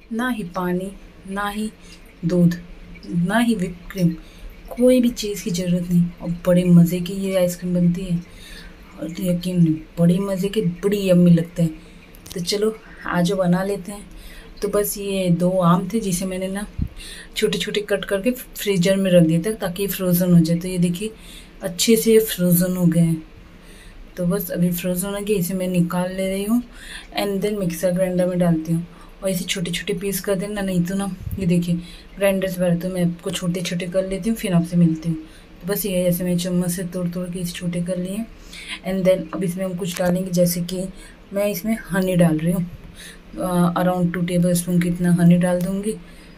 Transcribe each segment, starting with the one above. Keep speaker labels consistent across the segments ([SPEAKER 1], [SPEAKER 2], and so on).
[SPEAKER 1] ना ही पानी, ना ही दूध, ना ही व्हिप क्रीम, कोई भी चीज़ की ज़रूरत नहीं और बड़े मज़े की ये आइसक्रीम बनती है। और तो यकीन नहीं, बड़ी मज़े की, बड़ी यम्मी लगता है। तो चलो आज बना लेते हैं। तो बस ये 2 आम थे जिसे मैंने ना छोटे-छोटे कट करके फ्रीज़र में रख दिया था ताकि ये फ्रोज़न हो जाए। तो ये देखिए अच्छे से ये फ्रोज़न हो गए हैं। तो बस अभी फ्रोज़न हो गए, इसे मैं निकाल ले रही हूँ एंड देन मिक्सर ग्राइंडर में डालती हूँ और इसे छोटे-छोटे पीस कर देना, नहीं तो ना ये देखिए ग्राइंडर से भरे, तो मैं आपको छोटे-छोटे कर लेती हूँ फिर आपसे मिलती हूँ। तो बस ये ऐसे मैं चम्मच से तोड़-तोड़ के इसे छोटे कर लिए एंड देन अब इसमें हम कुछ डालेंगे, जैसे कि मैं इसमें हनी डाल रही हूँ। अराउंड 2 टेबल स्पून की इतना हनी डाल दूँगी।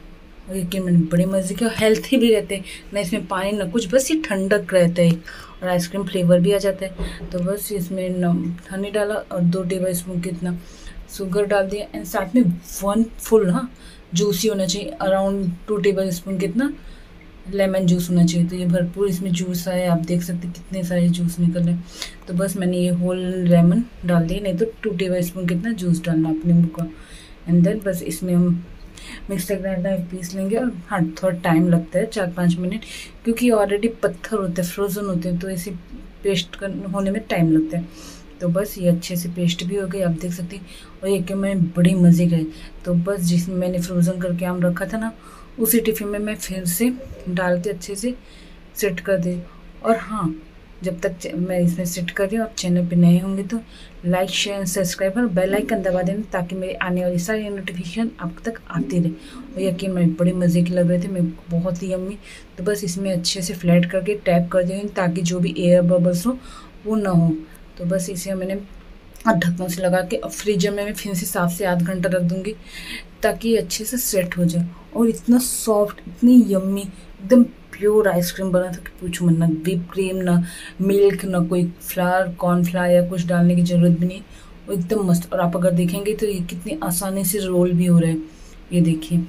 [SPEAKER 1] और यकीन मानिए बड़े मज़े के और हेल्थी भी रहते हैं, ना इसमें पानी ना कुछ, बस ये ठंडक रहता है और आइसक्रीम फ्लेवर भी आ जाता है। तो बस इसमें हनी डाला और 2 टेबल स्पून कितना शुगर डाल दिया एंड साथ में 1 फुल, हाँ, जूसी होना चाहिए, अराउंड 2 टेबल स्पून कितना लेमन जूस होना चाहिए। तो ये भरपूर इसमें जूस है, आप देख सकते हैं कितने सारे जूस निकल रहे हैं। तो बस मैंने ये होल लेमन डाल दिया, नहीं तो 2 टेबल स्पून कितना जूस डालना अपने नींबू का। एंड देन बस इसमें हम मिक्सर ग्राइंडर में पीस लेंगे और हाँ थोड़ा टाइम लगता है 4-5 मिनट, क्योंकि ऑलरेडी पत्थर होते हैं, फ्रोज़न होते हैं, तो इसे पेस्ट होने में टाइम लगता है। तो बस ये अच्छे से पेस्ट भी हो गई, आप देख सकते हैं। और ये कि मैं बड़ी मज़े गए। तो बस जिसमें मैंने फ्रोज़न करके आम रखा था ना, उसी टिफ़िन में मैं फिर से डाल के अच्छे से सेट कर दी। और हाँ, जब तक मैं इसमें सेट कर रही हूँ, आप चैनल पे नए होंगे तो लाइक शेयर सब्सक्राइब और बेल आइकन दबा देना ताकि मेरी आने वाली सारी नोटिफिकेशन आप तक आती रहे। और यकीन में बड़े मज़े के लग रहे थे, मैं बहुत ही यम्मी। तो बस इसमें अच्छे से फ्लैट करके टैप कर देंगे ताकि जो भी एयर बबल्स हो वो ना हो। तो बस इसे मैंने ढक्कन से लगा के फ्रीजर में मैं फिर से 7 से 8 घंटा रख दूँगी ताकि अच्छे से सेट हो जाए। और इतना सॉफ्ट, इतनी यम्मी, एकदम प्योर आइसक्रीम बना था कि पूछो मत, ना व्हिप क्रीम, ना मिल्क, ना कोई फ्लावर, कॉर्नफ्लावर या कुछ डालने की ज़रूरत भी नहीं। वो एकदम मस्त। और आप अगर देखेंगे तो ये कितनी आसानी से रोल भी हो रहा है, ये देखिए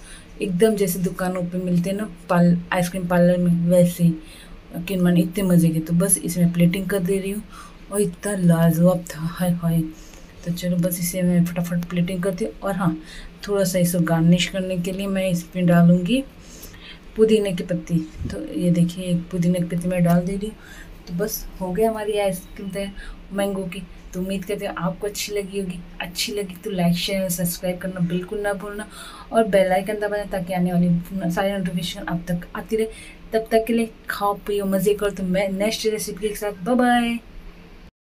[SPEAKER 1] एकदम जैसे दुकानों पे मिलते हैं ना आइसक्रीम पार्लर में, वैसे ही। यकीन मानिए इतने मज़े के। तो बस इसमें प्लेटिंग कर दे रही हूँ और इतना लाजवाब था, हाय हाय। तो चलो बस इसे मैं फटाफट प्लेटिंग करती हूँ। और हाँ, थोड़ा सा इसे गार्निश करने के लिए मैं इसमें डालूँगी पुदीने की पत्ती। तो ये देखिए एक पुदीने की पत्ती मैं डाल दे रही हूँ। तो बस हो गया हमारी आइसक्रीम तैयार मैंगो की। तो उम्मीद करते हैं आपको अच्छी लगी होगी। अच्छी लगी तो लाइक शेयर सब्सक्राइब करना बिल्कुल ना भूलना और बेल आइकन दबाना ताकि आने वाली सारी नोटिफिकेशन आप तक आती रहे। तब तक के लिए खाओ पियो मज़े करो। तो मैं नेक्स्ट रेसिपी के साथ बाय बाय।